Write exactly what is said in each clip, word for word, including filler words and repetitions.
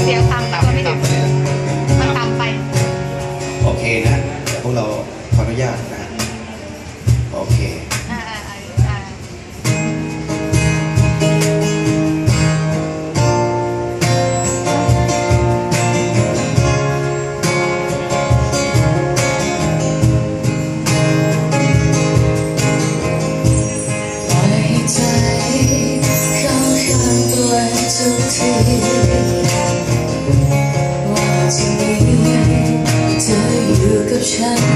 สียงต่ำตัวไม่ถึงมันต่ำไปโอเคนะเดี๋ยวพวกเราขออนุญาตนะโอเคฉัน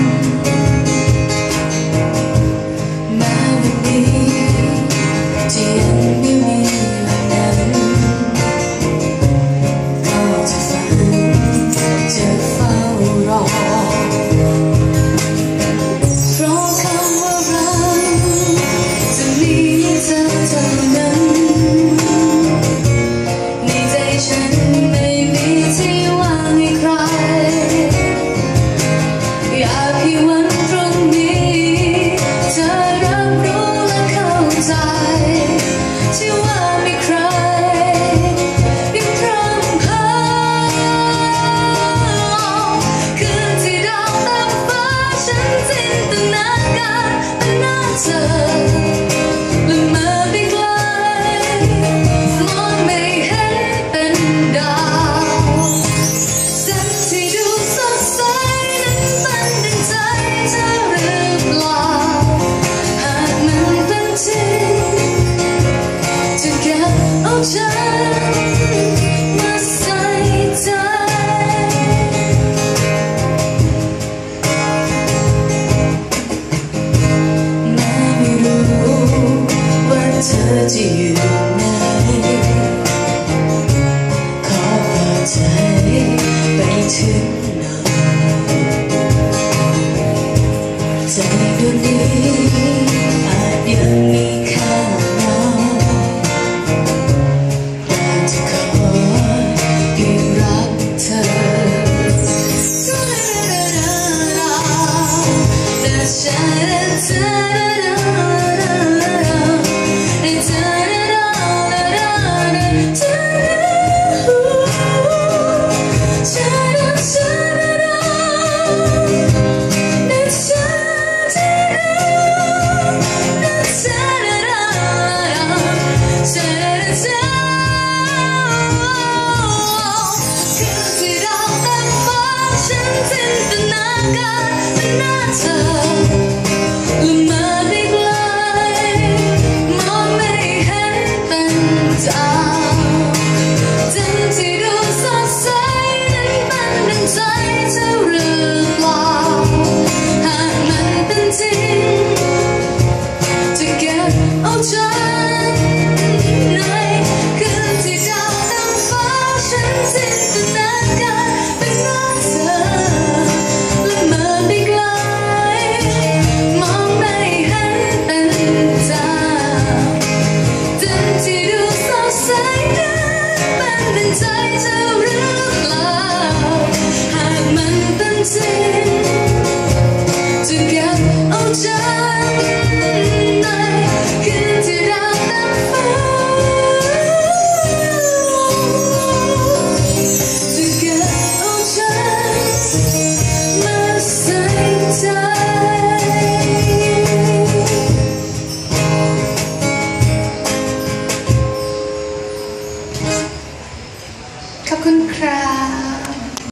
แม้วันนี้ที่ยังไม่มีวันนั้นก็จะฝันจะเฝ้ารอเพราะคำว่ารักจะมีเธอเท่านั้นในใจฉันไม่มีที่ว่างให้ใครอยากให้วันพรุ่งนี้เธอรับรู้และเข้าใจที่ว่ามีใครยังพร้อมพาคืนที่ดาวเต็มฟ้าฉันจินตนาการเป็นหน้าเธอและเมื่อไปไกลมองไม่เห็นเป็นดาวจันทร์ที่ดูสดใสใจเธอหรือเปล่าหากมันเป็นจริงจะเก็บเอาฉันมาใส่ใจแม้ไม่รู้ว่าเธอจะอยู่ไหนขอเปิดใจไปถึงใจดวงนี้อาจยังมีค่าน้อยแต่จะขอเพียงรักเธอแต่ฉันเธอจินตนาการเป็นหน้าเธอและเมื่อไปไกลมองไม่เห็นเป็นดาวจันทร์ที่ดูสดใสนั้นเป็นดังใจเธอหรือเปล่าหากมันเป็นจริงจะเก็บเอาฉันในคืนที่ดาวเต็มฟ้าฉันจินตนาการเป็นหน้าเธอใจเธอหรือเปล่าหากมันเป็นจริงจะเก็บเอาฉันในคืนที่ดาวเต็มฟ้าจะเก็บเอาฉันมาใส่ใจขอบคุณครับ